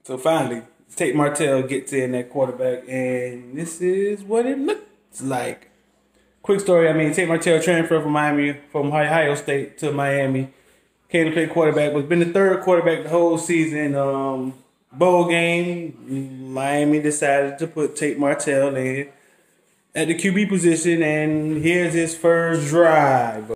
So finally, Tate Martell gets in that quarterback, and this is what it looks like. Quick story, Tate Martell transferred from Ohio State to Miami. Came to play quarterback, was been the third quarterback the whole season. Bowl game, Miami decided to put Tate Martell in at the QB position, and here's his first drive.